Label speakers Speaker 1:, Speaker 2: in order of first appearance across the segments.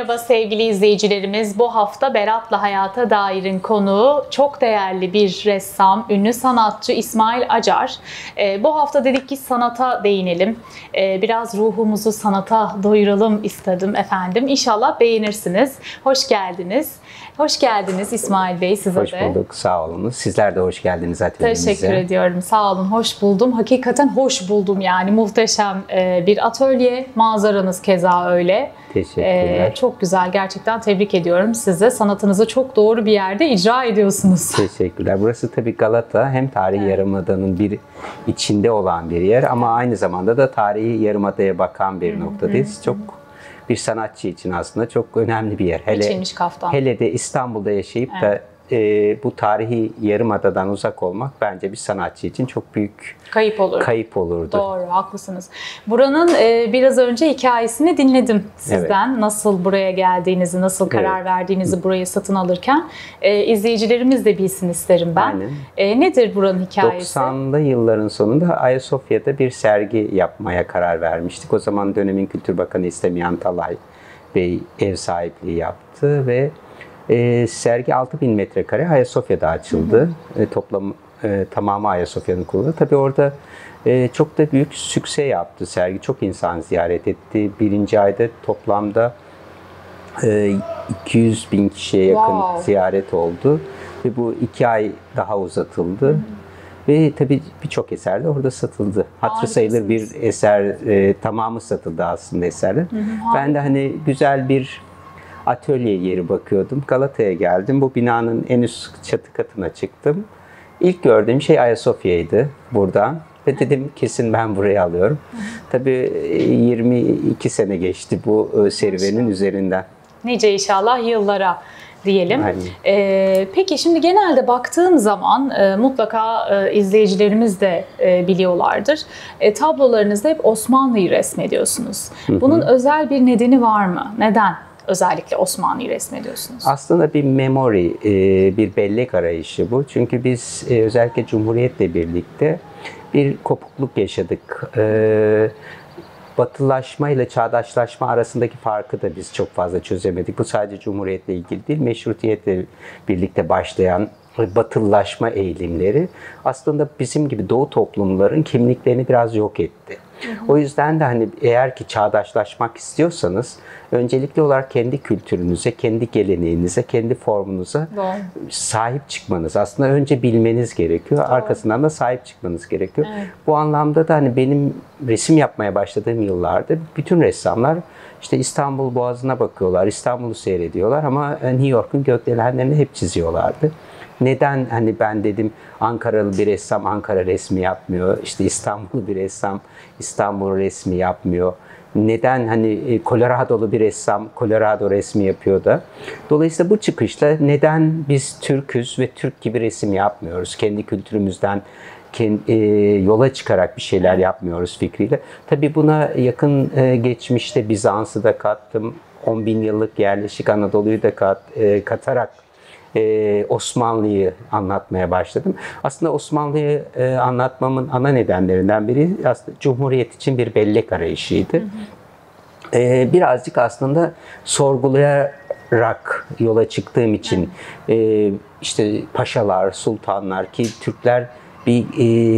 Speaker 1: Merhaba sevgili izleyicilerimiz. Bu hafta Berat'la Hayata Dair'in konuğu çok değerli bir ressam, ünlü sanatçı İsmail Acar. Bu hafta dedik ki sanata değinelim. Biraz ruhumuzu sanata doyuralım istedim efendim. İnşallah beğenirsiniz. Hoş geldiniz. Hoş geldiniz İsmail Bey, size
Speaker 2: hoş
Speaker 1: de.
Speaker 2: Hoş bulduk, sağ olunuz. Sizler de hoş geldiniz atölyemize.
Speaker 1: Teşekkür ediyorum, sağ olun. Hoş buldum. Hakikaten hoş buldum yani. Muhteşem bir atölye, manzaranız keza öyle.
Speaker 2: Teşekkürler.
Speaker 1: Çok güzel, gerçekten tebrik ediyorum size. Sanatınızı çok doğru bir yerde icra ediyorsunuz.
Speaker 2: Teşekkürler. Burası tabii Galata, hem tarihi yarımadanın bir içinde olan bir yer ama aynı zamanda da tarihi yarımadaya bakan bir noktadayız. Çok bir sanatçı için aslında çok önemli bir yer. Hele de İstanbul'da yaşayıp da bu tarihi yarımadadan uzak olmak bence bir sanatçı için çok büyük kayıp olurdu.
Speaker 1: Doğru, haklısınız. Buranın biraz önce hikayesini dinledim sizden. Evet. Nasıl buraya geldiğinizi, nasıl karar verdiğinizi burayı satın alırken. İzleyicilerimiz de bilsin isterim ben. Nedir buranın hikayesi?
Speaker 2: 90'lı yılların sonunda Ayasofya'da bir sergi yapmaya karar vermiştik. O zaman dönemin Kültür Bakanı İstemiyan Talay Bey ev sahipliği yaptı ve sergi 6000 metrekare Ayasofya'da açıldı. Tamamı Ayasofya'nın kurulu. Tabii orada çok da büyük sükse yaptı sergi. Çok insan ziyaret etti. Birinci ayda toplamda 200 bin kişiye yakın ziyaret oldu. Ve bu 2 ay daha uzatıldı. Ve tabii birçok eser de orada satıldı. Hatırı sayılır bir eser, tamamı satıldı aslında eserler. Ben de hani güzel bir atölye yeri bakıyordum. Galata'ya geldim. Bu binanın en üst çatı katına çıktım. İlk gördüğüm şey Ayasofya'ydı buradan. Ve dedim kesin ben burayı alıyorum. Tabii 22 sene geçti bu serüvenin üzerinden.
Speaker 1: Nice inşallah yıllara diyelim. Peki şimdi genelde baktığım zaman mutlaka izleyicilerimiz de biliyorlardır. Tablolarınızda hep Osmanlı'yı resmediyorsunuz. Bunun özel bir nedeni var mı? Neden özellikle Osmanlı'yı resmediyorsunuz?
Speaker 2: Aslında bir memory, bir bellek arayışı bu. Çünkü biz özellikle Cumhuriyet'le birlikte bir kopukluk yaşadık. Batılaşma ile çağdaşlaşma arasındaki farkı da biz çok fazla çözemedik. Bu sadece Cumhuriyet'le ilgili değil, Meşrutiyet'le birlikte başlayan batılılaşma eğilimleri aslında bizim gibi Doğu toplumların kimliklerini biraz yok etti. O yüzden de hani eğer ki çağdaşlaşmak istiyorsanız öncelikli olarak kendi kültürünüze, kendi geleneğinize, kendi formunuza sahip çıkmanız. Aslında önce bilmeniz gerekiyor. Arkasından da sahip çıkmanız gerekiyor. Bu anlamda da hani benim resim yapmaya başladığım yıllarda bütün ressamlar işte İstanbul Boğazı'na bakıyorlar, İstanbul'u seyrediyorlar ama New York'un gökdelenlerini hep çiziyorlardı. Neden hani ben dedim Ankaralı bir ressam Ankara resmi yapmıyor, işte İstanbullu bir ressam İstanbul resmi yapmıyor. Neden hani Colorado'lu bir ressam Colorado resmi yapıyor da. Dolayısıyla bu çıkışla neden biz Türk'üz ve Türk gibi resim yapmıyoruz? Kendi kültürümüzden yola çıkarak bir şeyler yapmıyoruz fikriyle. Tabii buna yakın geçmişte Bizans'ı da kattım. 10.000 yıllık yerleşik Anadolu'yu da katarak Osmanlı'yı anlatmaya başladım. Aslında Osmanlı'yı anlatmamın ana nedenlerinden biri aslında Cumhuriyet için bir bellek arayışıydı. Birazcık aslında sorgulayarak yola çıktığım için işte paşalar, sultanlar ki Türkler bir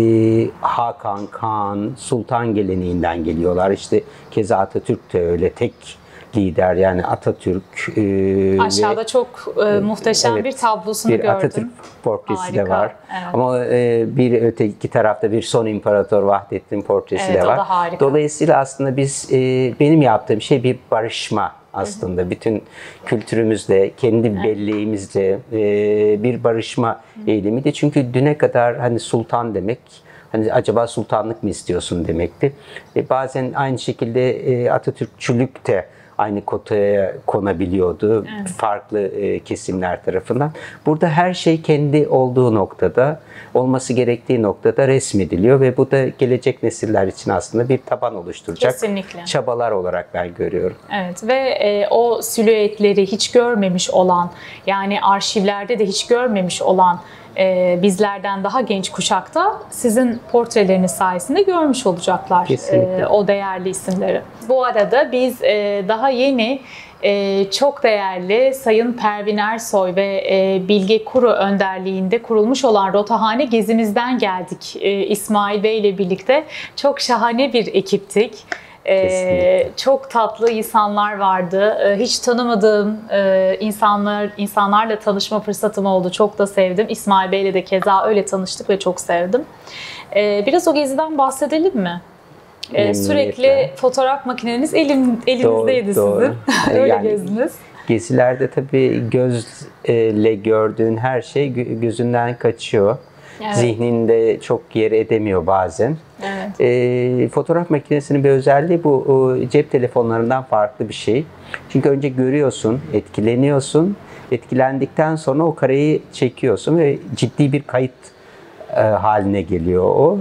Speaker 2: Hakan, Kaan, Sultan geleneğinden geliyorlar. İşte keza Atatürk de öyle tek lider yani Atatürk.
Speaker 1: Aşağıda çok muhteşem bir tablosunu gördüm.
Speaker 2: Atatürk portresi de var. Ama bir öteki tarafta bir son imparator Vahdettin portresi de var.
Speaker 1: O da harika.
Speaker 2: Dolayısıyla aslında biz benim yaptığım şey bir barışma aslında. Bütün kültürümüzle, kendi belleğimizle bir barışma eğilimi de. Çünkü düne kadar hani sultan demek hani acaba sultanlık mı istiyorsun demekti. Bazen aynı şekilde Atatürkçülük de aynı kotaya konabiliyordu farklı kesimler tarafından. Burada her şey kendi olduğu noktada, olması gerektiği noktada resmediliyor ve bu da gelecek nesiller için aslında bir taban oluşturacak çabalar olarak ben görüyorum.
Speaker 1: Evet ve o silüetleri hiç görmemiş olan, yani arşivlerde de hiç görmemiş olan bizlerden daha genç kuşakta sizin portreleriniz sayesinde görmüş olacaklar o değerli isimleri. Bu arada biz daha yeni çok değerli Sayın Pervin Ersoy ve Bilge Kuru önderliğinde kurulmuş olan Rotahane gezimizden geldik. İsmail Bey ile birlikte çok şahane bir ekiptik. Çok tatlı insanlar vardı. Hiç tanımadığım insanlarla tanışma fırsatım oldu. Çok da sevdim. İsmail Bey ile de keza öyle tanıştık ve çok sevdim. Biraz o geziden bahsedelim mi? Sürekli fotoğraf makineniz elinizdeydi sizin. Öyle yani, gezdiniz.
Speaker 2: Gezilerde tabii gözle gördüğün her şey gözünden kaçıyor. Evet. Zihninde çok yer edemiyor bazen. Evet. Fotoğraf makinesinin bir özelliği bu cep telefonlarından farklı bir şey. Çünkü önce görüyorsun, etkileniyorsun. Etkilendikten sonra o kareyi çekiyorsun ve ciddi bir kayıt haline geliyor o.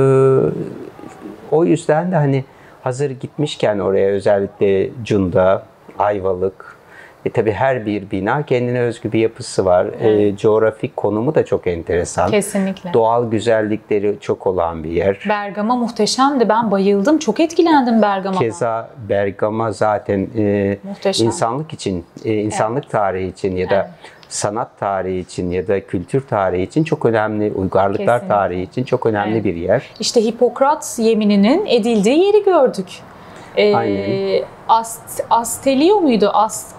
Speaker 2: O yüzden de hani hazır gitmişken oraya özellikle Cunda, Ayvalık, tabii her bir bina kendine özgü bir yapısı var. Evet. Coğrafik konumu da çok enteresan.
Speaker 1: Kesinlikle.
Speaker 2: Doğal güzellikleri çok olan bir yer.
Speaker 1: Bergama muhteşemdi. Ben bayıldım. Çok etkilendim Bergama'dan.
Speaker 2: Keza Bergama zaten insanlık için, insanlık tarihi için ya da sanat tarihi için ya da kültür tarihi için çok önemli, uygarlıklar Kesinlikle. Tarihi için çok önemli bir yer.
Speaker 1: İşte Hipokrat yemininin edildiği yeri gördük.
Speaker 2: Aynen.
Speaker 1: Astelio muydu?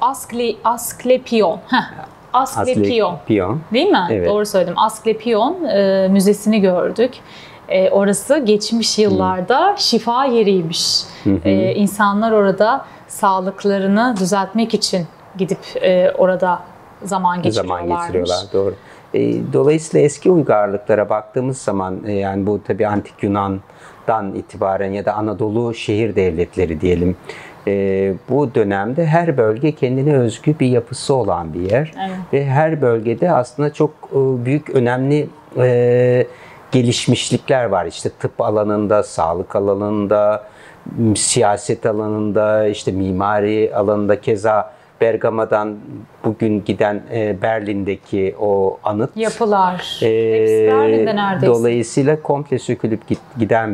Speaker 1: Asklepion. Asklepion. Değil mi? Evet. Doğru söyledim. Asklepion müzesini gördük. Orası geçmiş yıllarda şifa yeriymiş. İnsanlar orada sağlıklarını düzeltmek için gidip orada zaman geçiriyorlar.
Speaker 2: Doğru. Dolayısıyla eski uygarlıklara baktığımız zaman yani bu tabii antik Yunan'dan itibaren ya da Anadolu şehir devletleri diyelim. Bu dönemde her bölge kendine özgü bir yapısı olan bir yer. Evet. Ve her bölgede aslında çok büyük, önemli gelişmişlikler var. İşte tıp alanında, sağlık alanında, siyaset alanında, işte mimari alanında, keza Bergama'dan bugün giden Berlin'deki o anıt
Speaker 1: yapılar. Hepsi Berlin'de neredeyse.
Speaker 2: Dolayısıyla komple sökülüp giden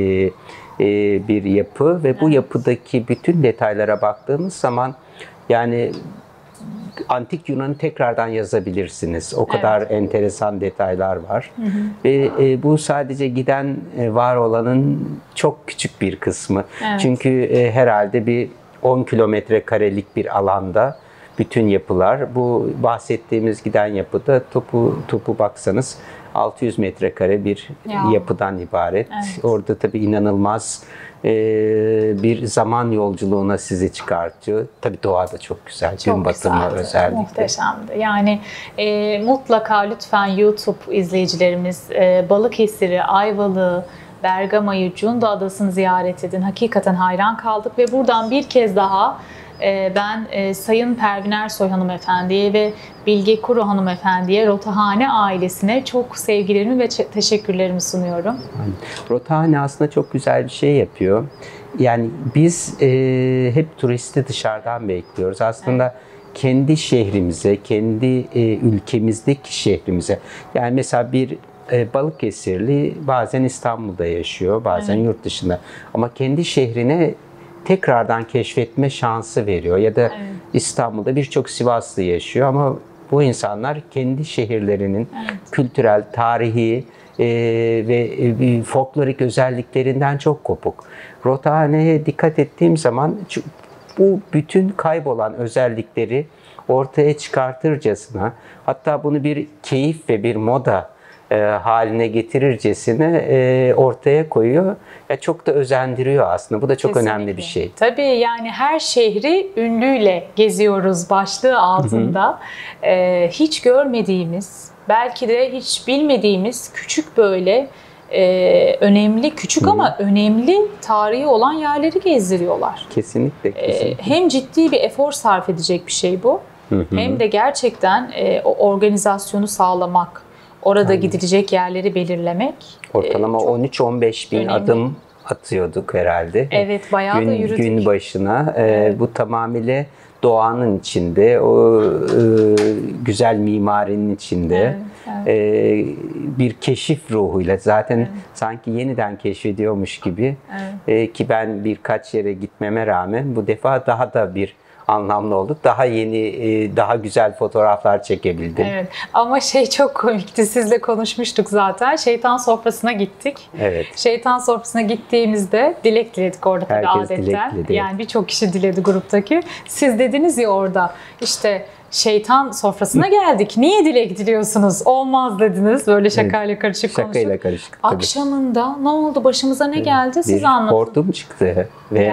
Speaker 2: bir yapı ve bu yapıdaki bütün detaylara baktığımız zaman yani antik Yunan'ı tekrardan yazabilirsiniz. O kadar enteresan detaylar var. Ve bu sadece giden, var olanın çok küçük bir kısmı. Evet. Çünkü herhalde bir 10 kilometre karelik bir alanda bütün yapılar. Bu bahsettiğimiz giden yapıda topu baksanız 600 metrekare bir yapıdan ibaret. Evet. Orada tabii inanılmaz bir zaman yolculuğuna sizi çıkartıyor. Tabii doğa da çok güzel. Gün batımı özellikle.
Speaker 1: Muhteşemdi. Yani mutlaka lütfen YouTube izleyicilerimiz Balıkesir'i, Ayvalık'ı, Bergama'yı, Cunda Adası'nı ziyaret edin. Hakikaten hayran kaldık ve buradan bir kez daha ben Sayın Pervin Ersoy hanımefendiye ve Bilge Kuru hanımefendiye, Rotahane ailesine çok sevgilerimi ve teşekkürlerimi sunuyorum.
Speaker 2: Rotahane aslında çok güzel bir şey yapıyor. Yani biz hep turisti dışarıdan bekliyoruz. Aslında kendi şehrimize, kendi ülkemizdeki şehrimize. Yani mesela bir Balıkesirli bazen İstanbul'da yaşıyor, bazen yurt dışında. Ama kendi şehrine tekrardan keşfetme şansı veriyor. Ya da İstanbul'da birçok Sivaslı yaşıyor ama bu insanlar kendi şehirlerinin kültürel, tarihi ve folklorik özelliklerinden çok kopuk. Rotahane'ye dikkat ettiğim zaman bu bütün kaybolan özellikleri ortaya çıkartırcasına, hatta bunu bir keyif ve bir moda haline getirircesine ortaya koyuyor. Çok da özendiriyor aslında. Bu da çok önemli bir şey.
Speaker 1: Tabii yani her şehri ünlüyle geziyoruz başlığı altında. Hiç görmediğimiz, belki de hiç bilmediğimiz küçük böyle önemli, küçük ama önemli tarihi olan yerleri gezdiriyorlar.
Speaker 2: Kesinlikle.
Speaker 1: Hem ciddi bir efor sarf edecek bir şey bu. Hem de gerçekten o organizasyonu sağlamak, orada gidilecek yerleri belirlemek.
Speaker 2: Ortalama 13-15 bin adım atıyorduk herhalde.
Speaker 1: Evet, bayağı da yürüdük.
Speaker 2: Gün başına. Bu tamamıyla doğanın içinde, o güzel mimarinin içinde. Evet. bir keşif ruhuyla zaten sanki yeniden keşfediyormuş gibi ki ben birkaç yere gitmeme rağmen bu defa daha da bir anlamlı oldu. Daha yeni, daha güzel fotoğraflar çekebildim.
Speaker 1: Evet. Ama çok komikti. Sizle konuşmuştuk zaten. Şeytan sofrasına gittik.
Speaker 2: Evet.
Speaker 1: Şeytan sofrasına gittiğimizde dilek diledik orada tabii
Speaker 2: Herkes
Speaker 1: adetten.
Speaker 2: dilek diledi.
Speaker 1: Yani birçok kişi diledi gruptaki. Siz dediniz ya orada işte şeytan sofrasına geldik. Niye dilek diliyorsunuz? Olmaz dediniz. Böyle şakayla karışık konuşup.
Speaker 2: Şakayla karışık tabii.
Speaker 1: Akşamında ne oldu? Başımıza ne geldi? Siz
Speaker 2: bir
Speaker 1: anlatın.
Speaker 2: hortum çıktı ve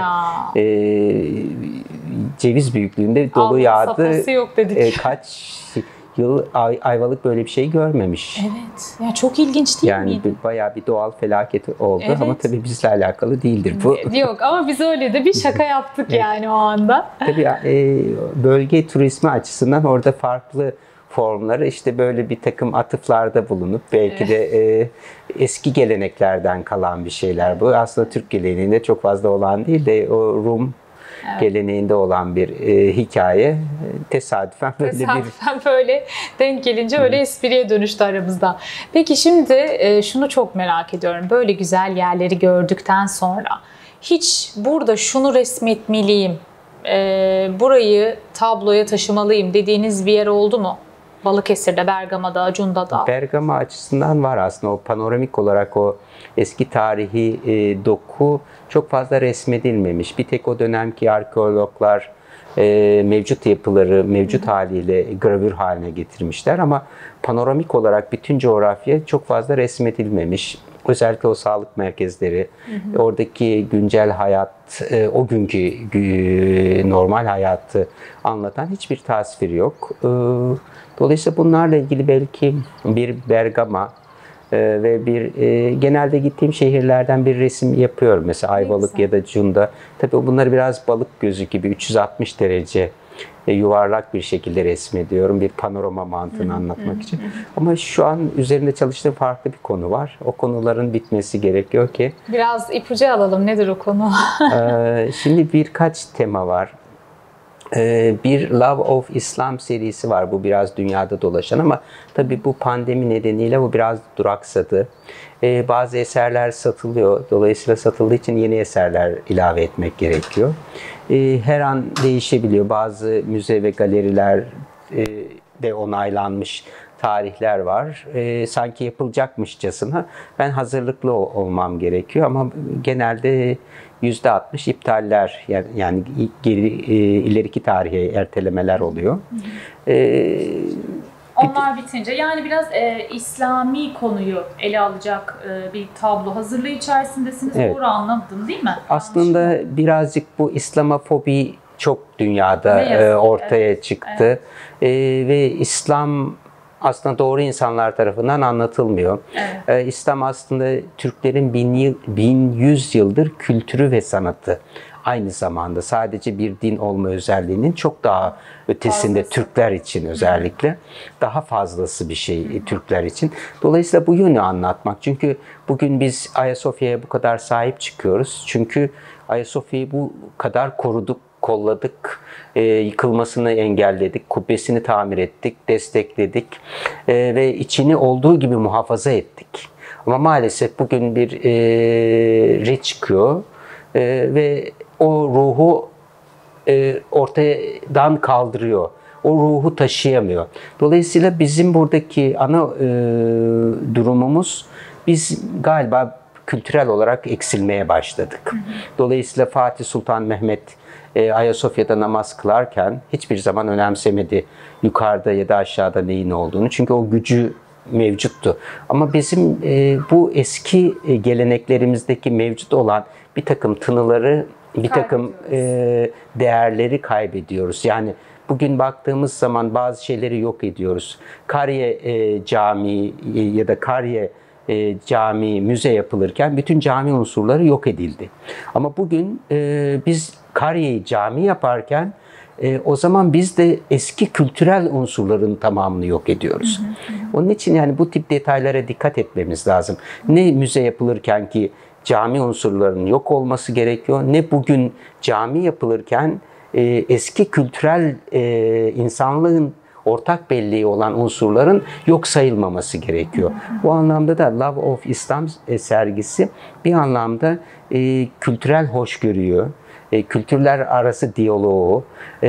Speaker 2: ceviz büyüklüğünde dolu yağdı.
Speaker 1: Safhası yok dedik.
Speaker 2: Kaç yıl Ayvalık böyle bir şey görmemiş.
Speaker 1: Evet. Ya çok ilginç değil
Speaker 2: yani
Speaker 1: miydi?
Speaker 2: bayağı bir doğal felaket oldu
Speaker 1: Evet.
Speaker 2: ama tabii bizle alakalı değildir bu.
Speaker 1: Yok ama biz öyle de bir şaka yaptık yani o anda.
Speaker 2: Tabii bölge turizmi açısından orada farklı formları işte böyle bir takım atıflarda bulunup belki de eski geleneklerden kalan bir şeyler bu. Aslında Türk geleneğinde çok fazla olan değil de o Rum geleneğinde olan bir hikaye. Tesadüfen
Speaker 1: böyle denk gelince öyle espriye dönüştü aramızda. Peki şimdi şunu çok merak ediyorum. Böyle güzel yerleri gördükten sonra hiç burada şunu resmetmeliyim, burayı tabloya taşımalıyım dediğiniz bir yer oldu mu? Balıkesir'de, Bergama'da, Cunda'da.
Speaker 2: Bergama açısından var aslında. O panoramik olarak o eski tarihi doku çok fazla resmedilmemiş. Bir tek o dönemki arkeologlar mevcut yapıları mevcut haliyle gravür haline getirmişler ama panoramik olarak bütün coğrafya çok fazla resmedilmemiş. Özellikle o sağlık merkezleri, oradaki güncel hayat, o günkü normal hayatı anlatan hiçbir tasvir yok. Dolayısıyla bunlarla ilgili belki bir Bergama ve genelde gittiğim şehirlerden bir resim yapıyorum. Mesela Ayvalık ya da Cunda. Tabii bunları biraz balık gözü gibi 360 derece yuvarlak bir şekilde resmediyorum. Bir panorama mantığını anlatmak için. Ama şu an üzerinde çalıştığım farklı bir konu var. O konuların bitmesi gerekiyor ki.
Speaker 1: Biraz ipucu alalım. Nedir o konu?
Speaker 2: Şimdi birkaç tema var. Bir Love of Islam serisi var. Bu biraz dünyada dolaşan ama tabii bu pandemi nedeniyle bu biraz duraksadı. Bazı eserler satılıyor. Dolayısıyla satıldığı için yeni eserler ilave etmek gerekiyor. Her an değişebiliyor. Bazı müze ve galeriler de onaylanmış tarihler var. Sanki yapılacakmışçasına ben hazırlıklı olmam gerekiyor ama genelde %60 iptaller yani ileriki tarihe ertelemeler oluyor.
Speaker 1: Onlar bitince yani biraz İslami konuyu ele alacak bir tablo hazırlığı içerisindesiniz. Evet. Doğru anladım değil mi?
Speaker 2: Aslında birazcık bu İslamofobi çok dünyada ortaya çıktı. Evet. Ve İslam aslında doğru insanlar tarafından anlatılmıyor. Evet. İslam aslında Türklerin 1100 yıldır kültürü ve sanatı. Aynı zamanda sadece bir din olma özelliğinin çok daha ötesinde Türkler için özellikle daha fazlası bir şey Türkler için. Dolayısıyla bu yönü anlatmak. Çünkü bugün biz Ayasofya'ya bu kadar sahip çıkıyoruz. Çünkü Ayasofya'yı bu kadar koruduk, kolladık, yıkılmasını engelledik, kubbesini tamir ettik, destekledik ve içini olduğu gibi muhafaza ettik. Ama maalesef bugün bir ret çıkıyor ve o ruhu ortadan kaldırıyor. O ruhu taşıyamıyor. Dolayısıyla bizim buradaki ana durumumuz biz galiba kültürel olarak eksilmeye başladık. Dolayısıyla Fatih Sultan Mehmet Ayasofya'da namaz kılarken hiçbir zaman önemsemedi yukarıda ya da aşağıda neyin olduğunu. Çünkü o gücü mevcuttu. Ama bizim bu eski geleneklerimizdeki mevcut olan bir takım tınıları, bir takım değerleri kaybediyoruz. Yani bugün baktığımız zaman bazı şeyleri yok ediyoruz. Kariye Camii ya da Kariye cami, müze yapılırken bütün cami unsurları yok edildi. Ama bugün biz Kariye'yi cami yaparken o zaman biz de eski kültürel unsurların tamamını yok ediyoruz. Onun için yani bu tip detaylara dikkat etmemiz lazım. Ne müze yapılırken ki cami unsurlarının yok olması gerekiyor, ne bugün cami yapılırken eski kültürel insanlığın ortak belleği olan unsurların yok sayılmaması gerekiyor. Bu anlamda da Love of Islam sergisi bir anlamda kültürel hoşgörüyü, kültürler arası diyaloğu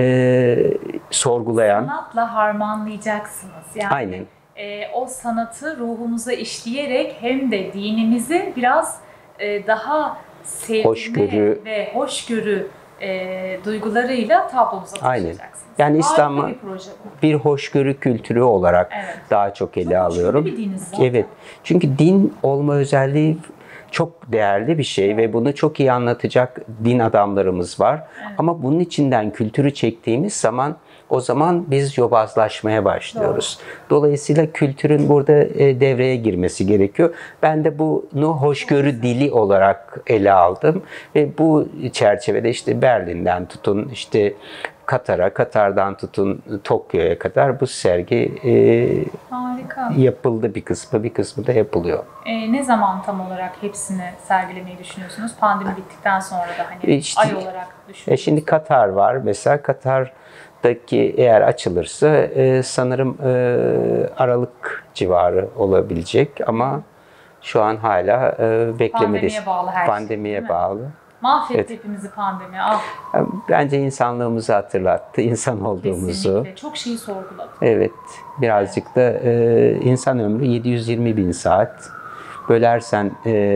Speaker 2: sorgulayan.
Speaker 1: Sanatla harmanlayacaksınız. Yani,
Speaker 2: aynen.
Speaker 1: O sanatı ruhumuza işleyerek hem de dinimizi biraz daha sevme ve hoşgörü duygularıyla tablomuza taşıyacaksınız.
Speaker 2: Yani İslam'ı bir hoşgörü kültürü olarak daha çok ele alıyorum.
Speaker 1: Çok hoşgörü bir diniz zaten.
Speaker 2: Evet. Çünkü din olma özelliği çok değerli bir şey ve bunu çok iyi anlatacak din adamlarımız var. Ama bunun içinden kültürü çektiğimiz zaman o zaman biz yobazlaşmaya başlıyoruz. Dolayısıyla kültürün burada devreye girmesi gerekiyor. Ben de bunu hoşgörü dili olarak ele aldım ve bu çerçevede işte Berlin'den tutun işte Katar'a, Katar'dan tutun Tokyo'ya kadar bu sergi
Speaker 1: harika.
Speaker 2: Yapıldı bir kısmı da yapılıyor.
Speaker 1: Ne zaman tam olarak hepsini sergilemeyi düşünüyorsunuz? Pandemi bittikten sonra da hani ay olarak düşünüyorsunuz.
Speaker 2: Şimdi Katar var. Mesela Katar'daki eğer açılırsa sanırım Aralık civarı olabilecek ama şu an hala beklemedeyiz.
Speaker 1: Pandemiye bağlı her
Speaker 2: Pandemiye
Speaker 1: şey,
Speaker 2: bağlı.
Speaker 1: Mahvetti hepimizi pandemi.
Speaker 2: Bence insanlığımızı hatırlattı, insan olduğumuzu.
Speaker 1: Kesinlikle. Çok şeyi sorguladı.
Speaker 2: Evet, birazcık da insan ömrü 720 bin saat. Bölersen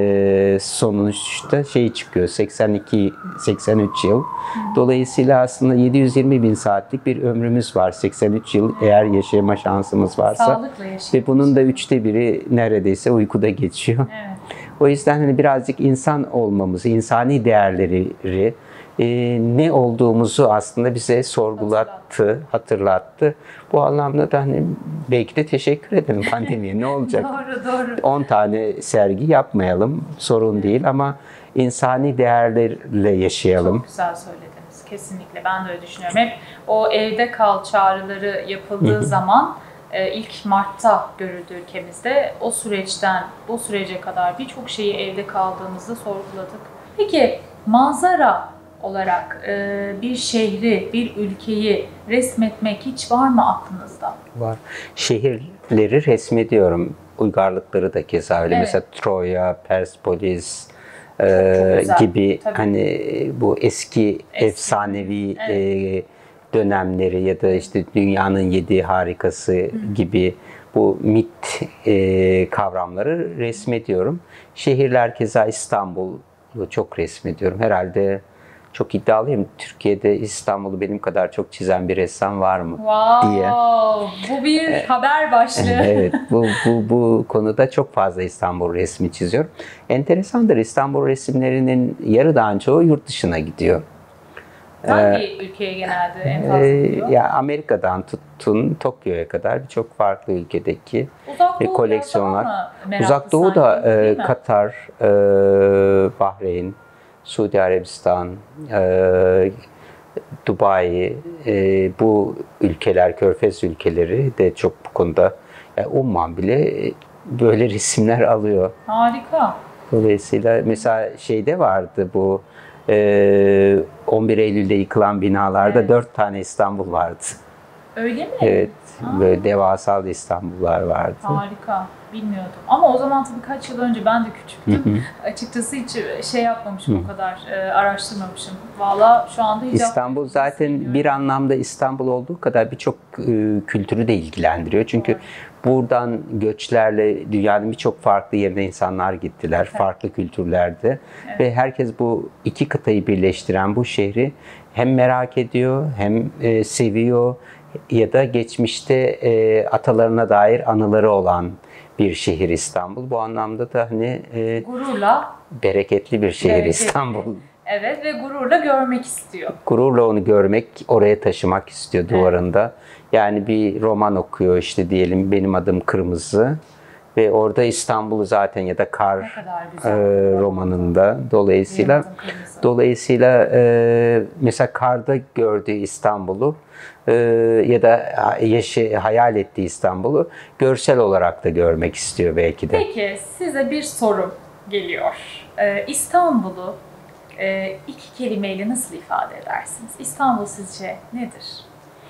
Speaker 2: sonuçta çıkıyor, 82-83 yıl. Dolayısıyla aslında 720 bin saatlik bir ömrümüz var. 83 yıl eğer yaşama şansımız varsa.
Speaker 1: Sağlıkla yaşayalım.
Speaker 2: Ve bunun da 1/3 neredeyse uykuda geçiyor.
Speaker 1: Evet.
Speaker 2: O yüzden hani birazcık insan olmamızı, insani değerleri, ne olduğumuzu aslında bize sorgulattı, hatırlattı. Bu anlamda da hani belki de teşekkür ederim pandemiye. Ne olacak?
Speaker 1: Doğru.
Speaker 2: 10 tane sergi yapmayalım, sorun değil ama insani değerlerle yaşayalım.
Speaker 1: Çok güzel söylediniz. Kesinlikle. Ben de öyle düşünüyorum. Hep o evde kal çağrıları yapıldığı zaman ilk Mart'ta görüldü ülkemizde. O süreçten bu sürece kadar birçok şeyi evde kaldığımızda sorguladık. Peki manzara olarak bir şehri, bir ülkeyi resmetmek hiç var mı aklınızda?
Speaker 2: Var. Şehirleri resmediyorum. Uygarlıkları da keza öyle. Evet. Mesela Troya, Persepolis gibi hani bu eski efsanevi dönemleri ya da işte dünyanın 7 harikası gibi bu mit kavramları resmediyorum. Şehirler keza İstanbul'u çok resmediyorum. Herhalde çok iddialıyım. Türkiye'de İstanbul'u benim kadar çok çizen bir ressam var mı diye.
Speaker 1: Bu bir haber başlığı.
Speaker 2: Evet, bu konuda çok fazla İstanbul resmi çiziyorum. Enteresandır, İstanbul resimlerinin yarıdan çoğu yurt dışına gidiyor.
Speaker 1: Hangi ülkeye genelde en fazla gidiyor?
Speaker 2: Ya Amerika'dan tutun Tokyo'ya kadar birçok farklı ülkedeki koleksiyonlar. Uzak Doğu da Katar, Bahreyn, Suudi Arabistan, Dubai, bu ülkeler, Körfez ülkeleri de çok bu konuda. Umman bile böyle resimler alıyor.
Speaker 1: Harika.
Speaker 2: Dolayısıyla mesela şeyde vardı bu 11 Eylül'de yıkılan binalarda 4 tane İstanbul vardı.
Speaker 1: Öyle mi?
Speaker 2: Evet. Böyle devasal İstanbullar vardı.
Speaker 1: Harika. Bilmiyordum. Ama o zaman tabii kaç yıl önce ben de küçüktüm. Açıkçası hiç yapmamışım o kadar, araştırmamışım. Valla şu anda hiç
Speaker 2: İstanbul zaten bir anlamda İstanbul olduğu kadar birçok kültürü de ilgilendiriyor. Çünkü buradan göçlerle dünyanın birçok farklı yerine insanlar gittiler. Farklı kültürlerde. Ve herkes bu iki kıtayı birleştiren bu şehri hem merak ediyor hem seviyor ya da geçmişte atalarına dair anıları olan bir şehir İstanbul. Bu anlamda da hani
Speaker 1: gururla
Speaker 2: bereketli bir şehir İstanbul.
Speaker 1: Evet ve gururla görmek istiyor.
Speaker 2: Gururla onu görmek, oraya taşımak istiyor duvarında. Yani bir roman okuyor işte diyelim Benim Adım Kırmızı ve orada İstanbul'u zaten ya da Kar romanında dolayısıyla mesela Kar'da gördüğü İstanbul'u ya da hayal ettiği İstanbul'u görsel olarak da görmek istiyor belki de.
Speaker 1: Peki size bir sorum geliyor. İstanbul'u 2 kelimeyle nasıl ifade edersiniz? İstanbul sizce nedir?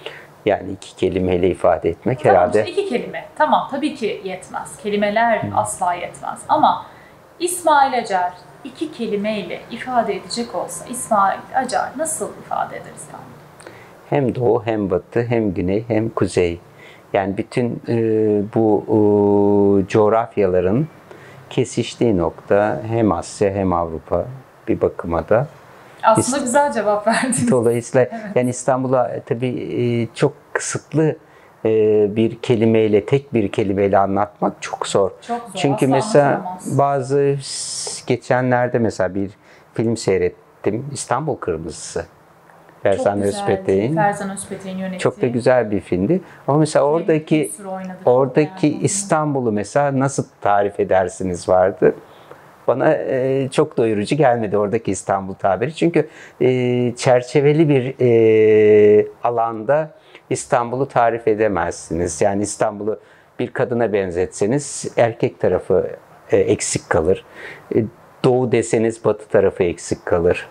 Speaker 2: Yani iki kelimeyle ifade etmek
Speaker 1: Tamam,
Speaker 2: herhalde.
Speaker 1: işte iki kelime. Tamam, tabii ki yetmez. Kelimeler asla yetmez. Ama İsmail Acar iki kelimeyle ifade edecek olsa İsmail Acar nasıl ifade eder İstanbul'u?
Speaker 2: Hem doğu hem batı hem güney hem kuzey. Yani bütün bu coğrafyaların kesiştiği nokta hem Asya hem Avrupa bir bakıma da.
Speaker 1: Aslında güzel cevap verdiniz.
Speaker 2: Dolayısıyla yani İstanbul'a tabii çok kısıtlı bir kelimeyle, tek bir kelimeyle anlatmak çok zor.
Speaker 1: Çok zor.
Speaker 2: Çünkü
Speaker 1: Asla
Speaker 2: mesela
Speaker 1: anlatamaz.
Speaker 2: geçenlerde mesela bir film seyrettim. İstanbul Kırmızısı. Ferzan
Speaker 1: Çok güzeldi.
Speaker 2: Özpetek'in.
Speaker 1: Ferzan Özpetek'in yönettiği.
Speaker 2: Çok da güzel bir filmdi. Ama mesela oradaki İstanbul'u mesela nasıl tarif edersiniz vardı. Bana çok doyurucu gelmedi oradaki İstanbul tabiri. Çünkü çerçeveli bir alanda İstanbul'u tarif edemezsiniz. Yani İstanbul'u bir kadına benzetseniz erkek tarafı eksik kalır. Doğu deseniz batı tarafı eksik kalır.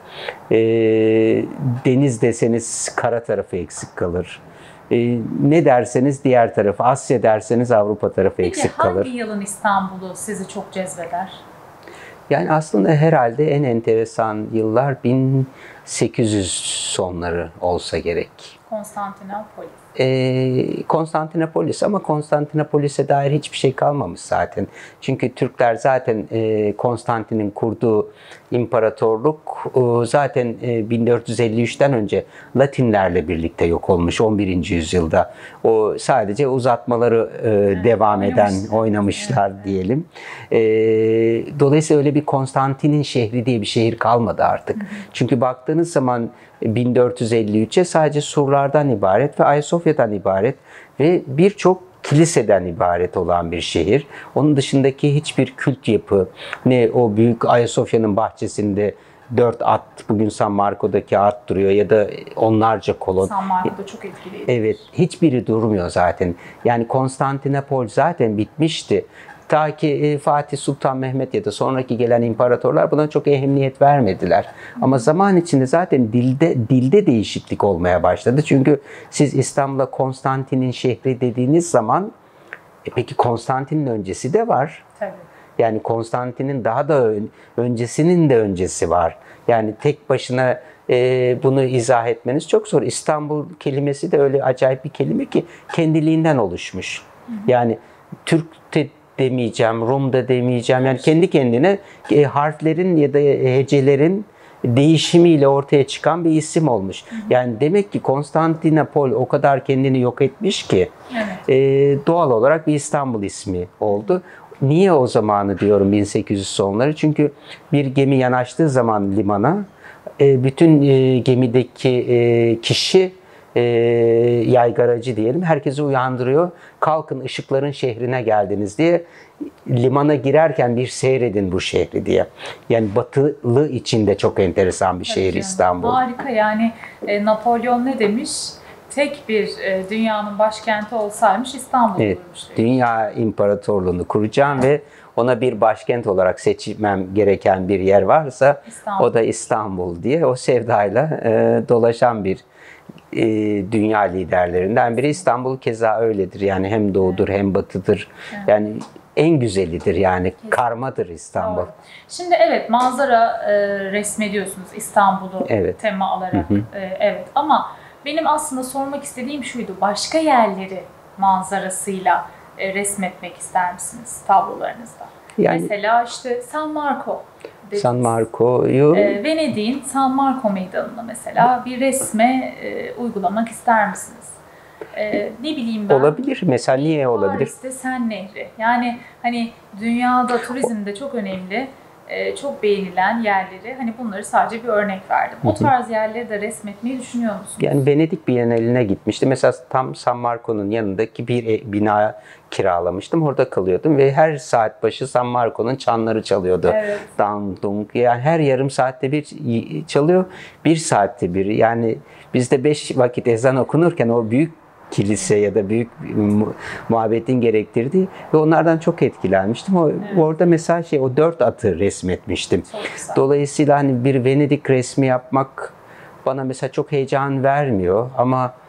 Speaker 2: Deniz deseniz kara tarafı eksik kalır. Ne derseniz diğer tarafı, Asya derseniz Avrupa tarafı eksik kalır.
Speaker 1: Peki hangi yılın İstanbul'u sizi çok cezbeder?
Speaker 2: Yani aslında herhalde en enteresan yıllar 1800 sonları olsa gerek.
Speaker 1: Konstantinopolis.
Speaker 2: Konstantinopolis ama Konstantinopolis'e dair hiçbir şey kalmamış zaten. Çünkü Türkler zaten Konstantin'in kurduğu imparatorluk zaten 1453'ten önce Latinlerle birlikte yok olmuş 11. yüzyılda. O sadece uzatmaları devam eden oynamışlar diyelim. Dolayısıyla öyle bir Konstantin'in şehri diye bir şehir kalmadı artık. Çünkü baktığınız zaman 1453'e sadece surlardan ibaret ve Ayasofya'dan ibaret ve birçok kiliseden ibaret olan bir şehir. Onun dışındaki hiçbir kült yapı, ne o büyük Ayasofya'nın bahçesinde 4 at, bugün San Marco'daki at duruyor ya da onlarca kolon.
Speaker 1: San Marco'da çok etkileyici.
Speaker 2: Evet, hiçbiri durmuyor zaten. Yani Konstantinopol zaten bitmişti. Ta ki Fatih Sultan Mehmet ya da sonraki gelen imparatorlar buna çok ehemmiyet vermediler. Ama zaman içinde zaten dilde değişiklik olmaya başladı. Çünkü siz İstanbul'a Konstantin'in şehri dediğiniz zaman peki Konstantin'in öncesi de var.
Speaker 1: Tabii.
Speaker 2: Yani Konstantin'in daha da öncesinin de öncesi var. Yani tek başına bunu izah etmeniz çok zor. İstanbul kelimesi de öyle acayip bir kelime ki kendiliğinden oluşmuş. Yani Türk demeyeceğim, Rum da demeyeceğim. Yani kendi kendine harflerin ya da hecelerin değişimiyle ortaya çıkan bir isim olmuş. Yani demek ki Konstantinopol o kadar kendini yok etmiş ki doğal olarak bir İstanbul ismi oldu. Niye o zamanı diyorum 1800 sonları? Çünkü bir gemi yanaştığı zaman limana bütün gemideki kişi yaygaracı diyelim, herkesi uyandırıyor. Kalkın ışıkların şehrine geldiniz diye, limana girerken bir seyredin bu şehri diye. Yani batılı için de çok enteresan bir şehir İstanbul.
Speaker 1: Harika, yani Napolyon ne demiş? Tek bir dünyanın başkenti olsaymış İstanbul olurmuş.
Speaker 2: Dünya imparatorluğunu kuracağım ve ona bir başkent olarak seçmem gereken bir yer varsa o da İstanbul diye o sevdayla dolaşan bir dünya liderlerinden biri. İstanbul keza öyledir. Yani hem doğudur hem batıdır. Yani en güzelidir yani. Karmadır İstanbul.
Speaker 1: Doğru. Şimdi evet, manzara resmediyorsunuz İstanbul'u tema alarak. Evet, ama benim aslında sormak istediğim şuydu. Başka yerleri manzarasıyla resmetmek ister misiniz tablolarınızda? Yani, mesela işte San Marco.
Speaker 2: San Marco'yu
Speaker 1: Venedik'in San Marco meydanına mesela bir resme uygulamak ister misiniz? Ne bileyim ben.
Speaker 2: Olabilir. Mesela niye olabilir?
Speaker 1: Paris'te Sen Nehri. Yani hani dünyada turizmde çok önemli, çok beğenilen yerleri, hani bunları sadece bir örnek verdim. O tarz yerleri de resmetmeyi düşünüyor musunuz?
Speaker 2: Yani Venedik Bienali'ne gitmiştim. Mesela tam San Marco'nun yanındaki bir bina kiralamıştım. Orada kalıyordum ve her saat başı San Marco'nun çanları çalıyordu. Dang dung. Yani her yarım saatte bir çalıyor. Bir saatte bir. Yani bizde 5 vakit ezan okunurken o büyük kilise ya da büyük muhabbetin gerektirdiği ve onlardan çok etkilenmiştim. Orada mesela o 4 atı resmetmiştim. Dolayısıyla hani bir Venedik resmi yapmak bana mesela çok heyecan vermiyor ama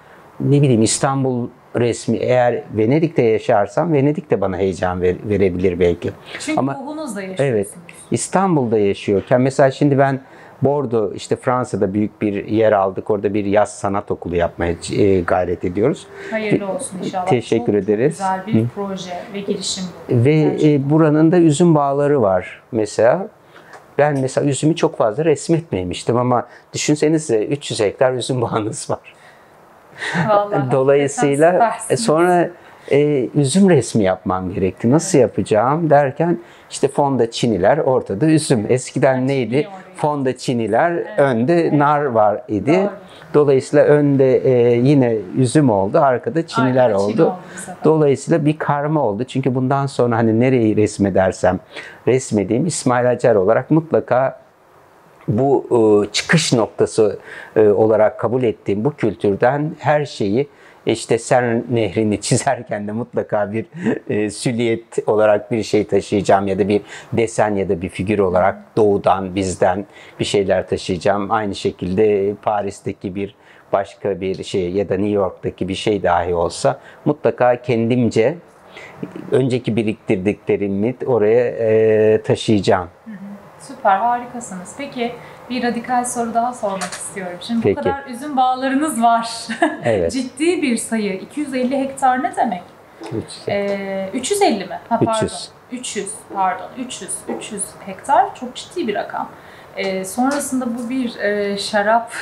Speaker 2: ne bileyim İstanbul resmi, eğer Venedik'te yaşarsam Venedik de bana heyecan verebilir belki.
Speaker 1: Çünkü
Speaker 2: ama
Speaker 1: ruhunuzla yaşıyorsunuz.
Speaker 2: evet, İstanbul'da yaşıyorken mesela şimdi ben Bordeaux, işte Fransa'da büyük bir yer aldık. Orada bir yaz sanat okulu yapmaya gayret ediyoruz.
Speaker 1: Hayırlı olsun inşallah.
Speaker 2: Teşekkür ederiz.
Speaker 1: Çok güzel bir proje ve girişim bu.
Speaker 2: Ve buranın da üzüm bağları var mesela. Ben mesela üzümü çok fazla resmetmemiştim ama düşünsenize 300 hektar üzüm bağınız var.
Speaker 1: Vallahi
Speaker 2: Dolayısıyla sonra üzüm resmi yapmam gerekti. Nasıl yapacağım derken işte fonda çiniler, ortada üzüm. Eskiden neydi? Fonda çiniler, önde nar var idi.
Speaker 1: Doğru.
Speaker 2: Dolayısıyla önde yine üzüm oldu, arkada çiniler
Speaker 1: Çin
Speaker 2: oldu. Dolayısıyla bir karma oldu. Çünkü bundan sonra hani nereyi resmedersem resmedeyim, İsmail Acar olarak mutlaka bu çıkış noktası olarak kabul ettiğim bu kültürden her şeyi, işte Sen Nehri'ni çizerken de mutlaka bir süliyet olarak bir şey taşıyacağım ya da bir desen ya da bir figür olarak doğudan, bizden bir şeyler taşıyacağım. Aynı şekilde Paris'teki bir başka bir şey ya da New York'taki bir şey dahi olsa mutlaka kendimce önceki biriktirdiklerimi oraya taşıyacağım.
Speaker 1: Süper, harikasınız. Peki bir radikal soru daha sormak istiyorum. Şimdi
Speaker 2: Peki.
Speaker 1: bu kadar üzüm bağlarınız var.
Speaker 2: Evet.
Speaker 1: Ciddi bir sayı. 250 hektar ne demek? 350 mi? Ha, pardon.
Speaker 2: 300.
Speaker 1: 300 pardon. 300 hektar çok ciddi bir rakam. Sonrasında bu bir şarap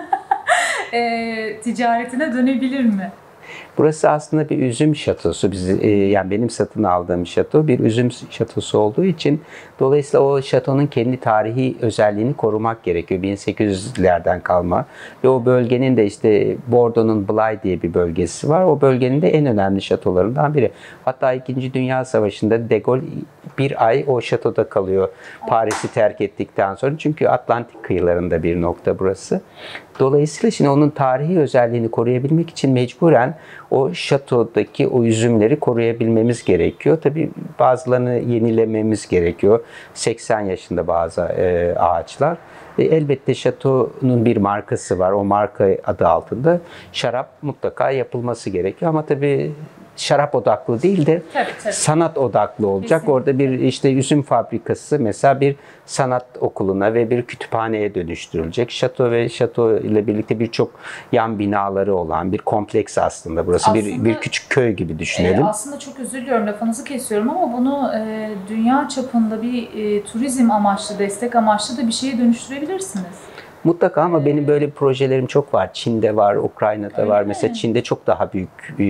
Speaker 1: ticaretine dönebilir mi?
Speaker 2: Burası aslında bir üzüm şatosu. Yani benim satın aldığım şato bir üzüm şatosu olduğu için dolayısıyla o şatonun kendi tarihi özelliğini korumak gerekiyor. 1800'lerden kalma. Ve o bölgenin de işte Bordeaux'un Blaye diye bir bölgesi var. O bölgenin de en önemli şatolarından biri. Hatta 2. Dünya Savaşı'nda De Gaulle bir ay o şatoda kalıyor. Paris'i terk ettikten sonra. Çünkü Atlantik kıyılarında bir nokta burası. Dolayısıyla şimdi onun tarihi özelliğini koruyabilmek için mecburen o şatodaki o üzümleri koruyabilmemiz gerekiyor. Tabii bazılarını yenilememiz gerekiyor. 80 yaşında bazı ağaçlar. Elbette şatonun bir markası var. O marka adı altında şarap mutlaka yapılması gerekiyor. Ama tabii şarap odaklı değil de
Speaker 1: Tabii.
Speaker 2: sanat odaklı olacak.
Speaker 1: Kesinlikle.
Speaker 2: Orada bir işte üzüm fabrikası mesela bir sanat okuluna ve bir kütüphaneye dönüştürülecek. Şato ve şato ile birlikte birçok yan binaları olan bir kompleks aslında. Burası
Speaker 1: Aslında,
Speaker 2: bir küçük köy gibi düşünelim.
Speaker 1: Aslında çok özür diliyorum, lafınızı kesiyorum ama bunu dünya çapında bir turizm amaçlı, destek amaçlı da bir şeye dönüştürebilirsiniz.
Speaker 2: Mutlaka ama benim böyle projelerim çok var. Çin'de var, Ukrayna'da
Speaker 1: Öyle
Speaker 2: var.
Speaker 1: mi?
Speaker 2: Mesela Çin'de çok daha büyük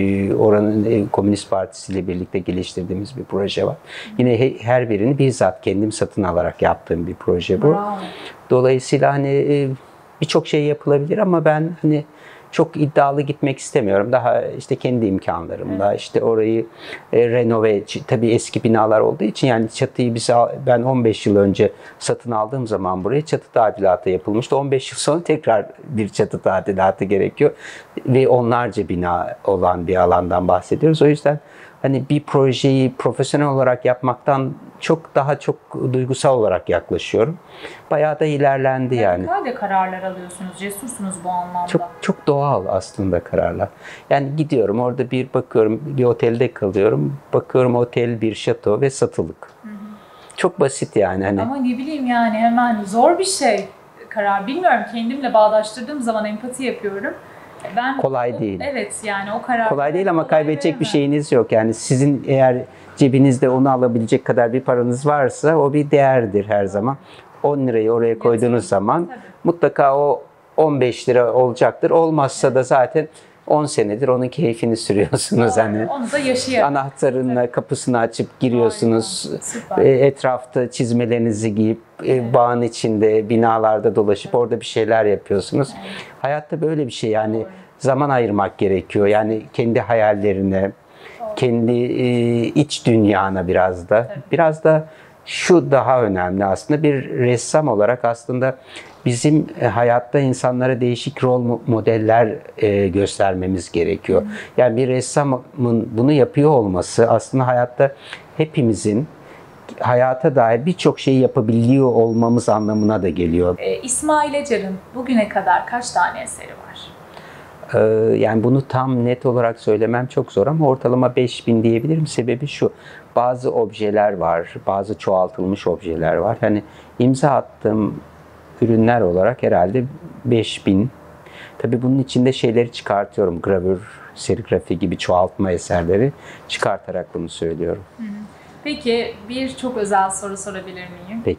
Speaker 2: oranın Komünist Partisi ile birlikte geliştirdiğimiz bir proje var. Yine her birini bizzat kendim satın alarak yaptığım bir proje bu.
Speaker 1: Bravo.
Speaker 2: Dolayısıyla hani birçok şey yapılabilir ama ben hani çok iddialı gitmek istemiyorum. Daha işte kendi imkanlarımla işte orayı renove, tabii eski binalar olduğu için yani çatıyı ben 15 yıl önce satın aldığım zaman buraya çatı tadilatı yapılmıştı. 15 yıl sonra tekrar bir çatı tadilatı gerekiyor ve onlarca bina olan bir alandan bahsediyoruz. O yüzden hani bir projeyi profesyonel olarak yapmaktan daha çok duygusal olarak yaklaşıyorum. Bayağı da ilerlendi yani.
Speaker 1: Radikal de kararlar alıyorsunuz, cesursunuz bu anlamda.
Speaker 2: Çok doğal aslında kararlar. Yani gidiyorum orada bir bakıyorum, bir otelde kalıyorum. Bakıyorum otel bir şato ve satılık. Çok basit yani. Hani.
Speaker 1: Ama ne bileyim yani hemen zor bir şey karar. Bilmiyorum, kendimle bağdaştırdığım zaman empati yapıyorum.
Speaker 2: Kolay değil.
Speaker 1: Evet yani o karar.
Speaker 2: Kolay değil ama kaybedecek bir şeyiniz yok. Yani sizin eğer cebinizde onu alabilecek kadar bir paranız varsa o bir değerdir her zaman. 10 lirayı oraya koyduğunuz zaman mutlaka o 15 lira olacaktır. Olmazsa da zaten 10 senedir onun keyfini sürüyorsunuz. Hani
Speaker 1: onu da yaşayalım.
Speaker 2: Anahtarınla kapısını açıp giriyorsunuz. Etrafta çizmelerinizi giyip bağın içinde, binalarda dolaşıp orada bir şeyler yapıyorsunuz. Hayatta böyle bir şey yani zaman ayırmak gerekiyor. Yani kendi hayallerine, kendi iç dünyana biraz da. Biraz da şu daha önemli aslında, bir ressam olarak aslında bizim hayatta insanlara değişik rol modeller göstermemiz gerekiyor. Yani bir ressamın bunu yapıyor olması aslında hayatta hepimizin hayata dair birçok şeyi yapabiliyor olmamız anlamına da geliyor.
Speaker 1: İsmail Acar'ın bugüne kadar kaç tane eseri var?
Speaker 2: Yani bunu tam net olarak söylemem çok zor ama ortalama 5000 diyebilirim. Sebebi şu, bazı objeler var, bazı çoğaltılmış objeler var. Hani imza attığım ürünler olarak herhalde 5000. Tabii bunun içinde şeyleri çıkartıyorum. Gravür, serigrafi gibi çoğaltma eserleri çıkartarak bunu söylüyorum.
Speaker 1: Peki bir çok özel soru sorabilir miyim?
Speaker 2: Peki.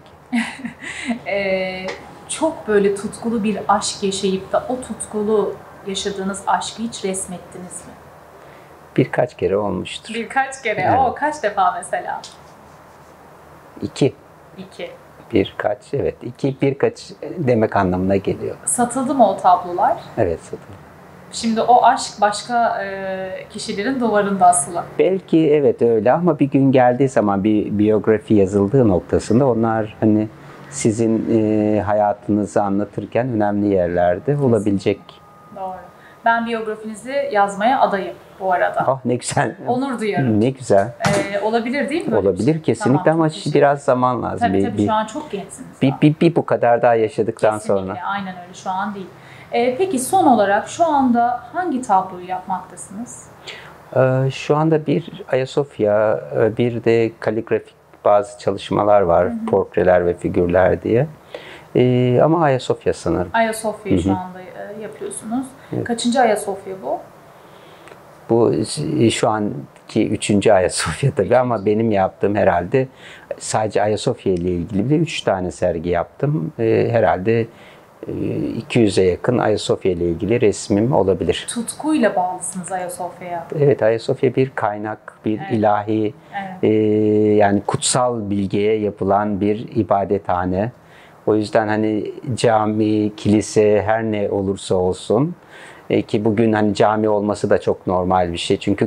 Speaker 1: Çok böyle tutkulu bir aşk yaşayıp da o tutkulu yaşadığınız aşkı hiç resmettiniz mi?
Speaker 2: Birkaç kere olmuştur.
Speaker 1: Birkaç kere.
Speaker 2: Evet.
Speaker 1: O kaç defa mesela?
Speaker 2: 2.
Speaker 1: 2.
Speaker 2: Birkaç, evet. 2, birkaç demek anlamına geliyor.
Speaker 1: Satıldı mı o tablolar?
Speaker 2: Evet, satıldı.
Speaker 1: Şimdi o aşk başka kişilerin duvarında asılı.
Speaker 2: Belki evet öyle ama bir gün geldiği zaman bir biyografi yazıldığı noktasında onlar hani sizin hayatınızı anlatırken önemli yerlerde olabilecek.
Speaker 1: Doğru. Ben biyografinizi yazmaya adayım bu arada.
Speaker 2: Ah ne güzel.
Speaker 1: Onur duyarım.
Speaker 2: Ne güzel.
Speaker 1: Olabilir değil mi? Böyle bir
Speaker 2: Olabilir
Speaker 1: şey?
Speaker 2: kesinlikle
Speaker 1: Tamam,
Speaker 2: ama
Speaker 1: çok teşekkür
Speaker 2: biraz zaman lazım.
Speaker 1: Tabii şu an çok gençsiniz. daha.
Speaker 2: Bir bu kadar daha yaşadıktan
Speaker 1: Kesinlikle,
Speaker 2: sonra.
Speaker 1: aynen öyle. Şu an değil. Peki son olarak şu anda hangi tabloyu yapmaktasınız?
Speaker 2: Şu anda bir Ayasofya, bir de kaligrafik bazı çalışmalar var. Portreler ve figürler diye. Ama Ayasofya sanırım.
Speaker 1: Ayasofya'yı şu anda yapıyorsunuz.
Speaker 2: Evet.
Speaker 1: Kaçıncı Ayasofya bu?
Speaker 2: Bu şu anki 3. Ayasofya tabii ama benim yaptığım herhalde sadece Ayasofya ile ilgili bile 3 tane sergi yaptım. Herhalde 200'e yakın Ayasofya ile ilgili resmim olabilir.
Speaker 1: Tutkuyla bağlısınız Ayasofya'ya.
Speaker 2: Evet, Ayasofya bir kaynak, bir ilahi, yani kutsal bilgiye yapılan bir ibadethane. O yüzden hani cami, kilise her ne olursa olsun ki bugün hani cami olması da çok normal bir şey. Çünkü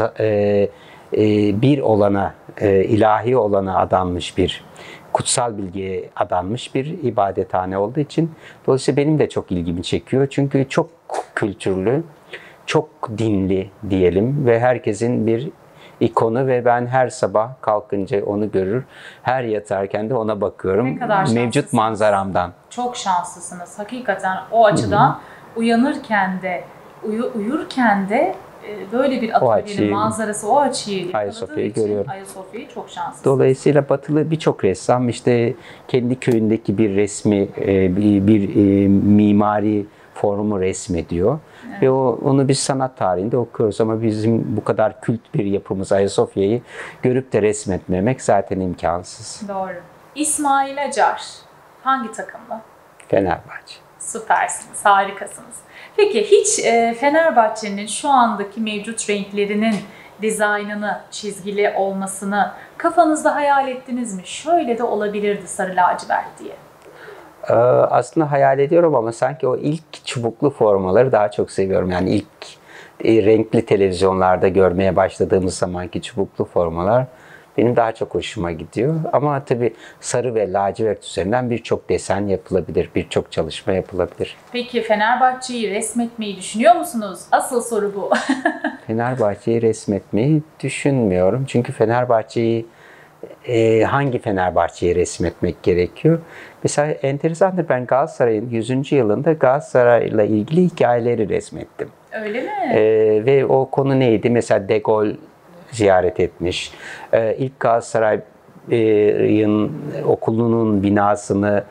Speaker 2: bir olana, ilahi olana adanmış bir, kutsal bilgiye adanmış bir ibadethane olduğu için dolayısıyla benim de çok ilgimi çekiyor. Çünkü çok kültürlü, çok dinli diyelim ve herkesin bir ikonu ve ben her sabah kalkınca onu görür, her yatarken de ona bakıyorum.
Speaker 1: Ne kadar şanslısınız.
Speaker 2: Mevcut manzaramdan.
Speaker 1: Çok şanslısınız. Hakikaten o açıdan uyanırken de, uyurken de böyle bir atölyenin manzarası, o açıyı yakaladığı
Speaker 2: Ayasofya'yı
Speaker 1: için
Speaker 2: görüyorum.
Speaker 1: Ayasofya'yı çok şanslısınız.
Speaker 2: Dolayısıyla batılı birçok ressam işte kendi köyündeki bir resmi, bir mimari formu resmediyor. Evet. Ve onu biz sanat tarihinde okuyoruz ama bizim bu kadar kült bir yapımız Ayasofya'yı görüp de resmetmemek zaten imkansız.
Speaker 1: Doğru. İsmail Acar hangi takımda?
Speaker 2: Fenerbahçe.
Speaker 1: Süpersiniz, harikasınız. Peki hiç Fenerbahçe'nin şu andaki mevcut renklerinin dizaynını, çizgili olmasını kafanızda hayal ettiniz mi? Şöyle de olabilirdi sarı lacivert diye.
Speaker 2: Aslında hayal ediyorum ama sanki o ilk çubuklu formaları daha çok seviyorum. Yani ilk renkli televizyonlarda görmeye başladığımız zamanki çubuklu formalar benim daha çok hoşuma gidiyor. Ama tabii sarı ve lacivert üzerinden birçok desen yapılabilir, birçok çalışma yapılabilir.
Speaker 1: Peki Fenerbahçe'yi resmetmeyi düşünüyor musunuz? Asıl soru bu.
Speaker 2: Fenerbahçe'yi resmetmeyi düşünmüyorum. Çünkü Fenerbahçe'yi hangi Fenerbahçe'yi resmetmek gerekiyor? Mesela enteresandır, ben Galatasaray'ın 100. yılında Galatasaray'la ilgili hikayeleri resmettim.
Speaker 1: Öyle mi?
Speaker 2: Ve o konu neydi? Mesela De Gaulle ziyaret etmiş. İlk Galatasaray'ın okulunun binasını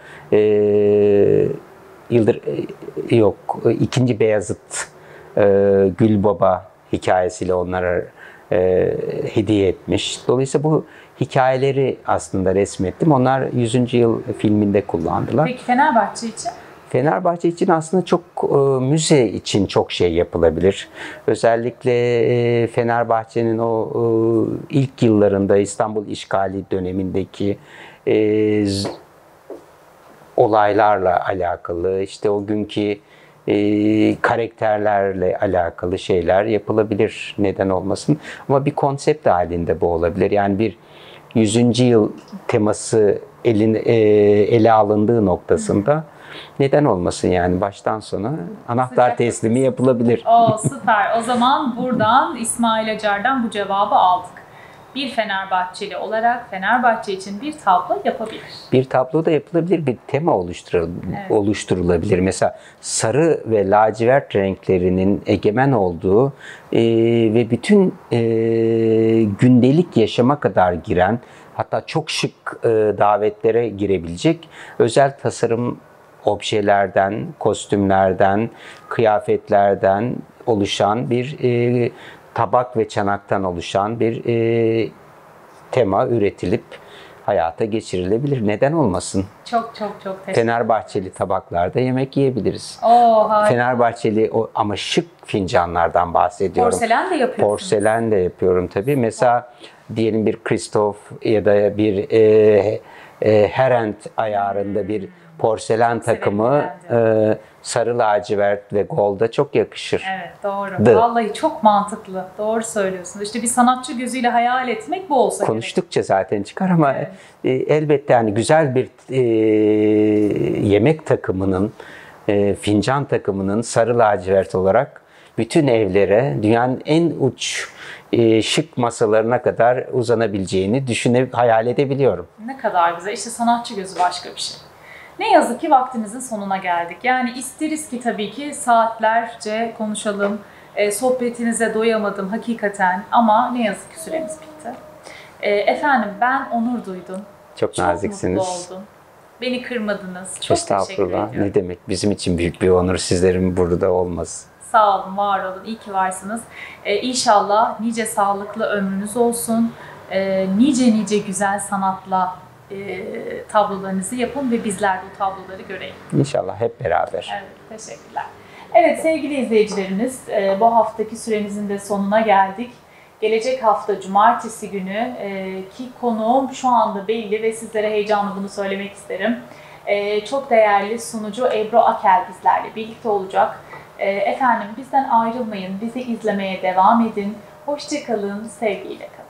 Speaker 2: İkinci Beyazıt Gülbaba hikayesiyle onlara hediye etmiş. Dolayısıyla bu hikayeleri aslında resmettim. Onlar 100. yıl filminde kullandılar.
Speaker 1: Peki Fenerbahçe için?
Speaker 2: Fenerbahçe için aslında çok müze için çok şey yapılabilir. Özellikle Fenerbahçe'nin o ilk yıllarında İstanbul işgali dönemindeki olaylarla alakalı, işte o günkü karakterlerle alakalı şeyler yapılabilir, neden olmasın. Ama bir konsept halinde bu olabilir. Yani bir 100. yıl teması ele alındığı noktasında neden olmasın, yani baştan sona anahtar teslimi yapılabilir.
Speaker 1: Süper. O zaman buradan İsmail Acar'dan bu cevabı aldık. bir Fenerbahçeli olarak Fenerbahçe için bir tablo yapabilir?
Speaker 2: Bir tablo da yapılabilir, bir tema oluşturulabilir. Mesela sarı ve lacivert renklerinin egemen olduğu ve bütün gündelik yaşama kadar giren, hatta çok şık davetlere girebilecek özel tasarım objelerden, kostümlerden, kıyafetlerden oluşan bir tabak ve çanaktan oluşan bir tema üretilip hayata geçirilebilir. Neden olmasın?
Speaker 1: Çok teşekkür
Speaker 2: Fenerbahçeli tabaklarda yemek yiyebiliriz.
Speaker 1: Harika.
Speaker 2: Fenerbahçeli ama şık fincanlardan bahsediyorum.
Speaker 1: Porselen de yapıyorsunuz.
Speaker 2: Porselen de yapıyorum tabii. Mesela diyelim bir Christoph ya da bir Herent ayarında bir porselen takımı sarı lacivert ve golda çok yakışır.
Speaker 1: Evet, doğru. Vallahi çok mantıklı. Doğru söylüyorsunuz. İşte bir sanatçı gözüyle hayal etmek bu olsa
Speaker 2: konuştukça gerek. Zaten çıkar ama elbette yani güzel bir yemek takımının, fincan takımının sarı lacivert olarak bütün evlere, dünyanın en uç şık masalarına kadar uzanabileceğini hayal edebiliyorum.
Speaker 1: Ne kadar güzel. İşte sanatçı gözü başka bir şey. Ne yazık ki vaktimizin sonuna geldik. Yani isteriz ki tabii ki saatlerce konuşalım. Sohbetinize doyamadım hakikaten ama ne yazık ki süremiz bitti. Efendim ben onur duydum.
Speaker 2: Çok naziksiniz.
Speaker 1: Çok mutlu oldum. Beni kırmadınız. Çok teşekkür ediyorum.
Speaker 2: Ne demek? Bizim için büyük bir onur sizlerin burada olması.
Speaker 1: Sağ olun, var olun. İyi ki varsınız. İnşallah nice sağlıklı ömrünüz olsun. Nice güzel sanatla tablolarınızı yapın ve bizler de o tabloları görelim.
Speaker 2: İnşallah hep beraber.
Speaker 1: Evet, teşekkürler. Evet sevgili izleyicilerimiz, bu haftaki süremizin de sonuna geldik. Gelecek hafta Cumartesi günü ki konuğum şu anda belli ve sizlere heyecanlı bunu söylemek isterim. Çok değerli sunucu Ebru Akel bizlerle birlikte olacak. Efendim bizden ayrılmayın, bizi izlemeye devam edin. Hoşça kalın, sevgiyle kalın.